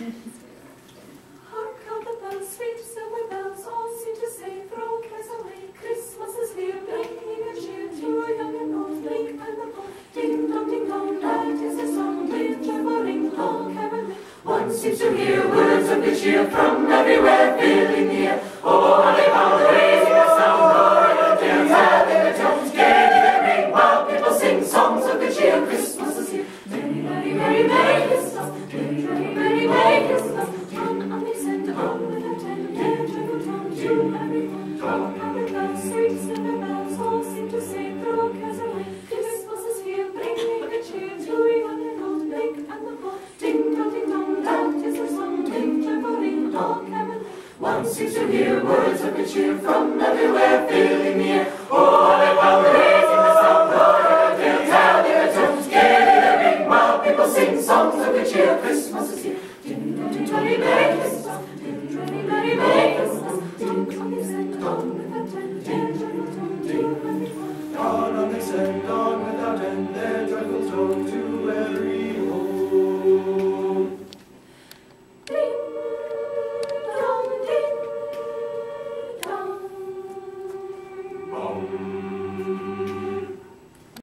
Hark how the bells, sweet silver bells, all seem to say, throw cares away. Christmas is here, bringing a cheer to young and old, meek and the bold. Ding dong, that is the song, with joyful ring, all caroling. One seems to hear words of good cheer from everywhere, filling the air. Oh, how they pound, raising the sound, roaring the having the tones, gaining their ring, while people sing songs of good cheer. Christmas is here. Merry, merry, merry, merry Christmas. Merry, merry, merry, merry Christmas. On they send, on with a tender, joyful tone to everyone. Hark how the bells, sweet silver bells, all seem to say, throw cares away. Christmas is here, bringing good cheer to young and old, meek and the bold. Ding dong, that is the song, with joyful ring, all caroling. One seems to hear words of good cheer from everywhere, filling the air. Oh, how they pound, raising the sound, roaring the having the tones, gaining their ring, while people sing songs of good cheer. Christmas is here. Merry, merry Christmas. Merry, merry, merry Christmas. On they send, on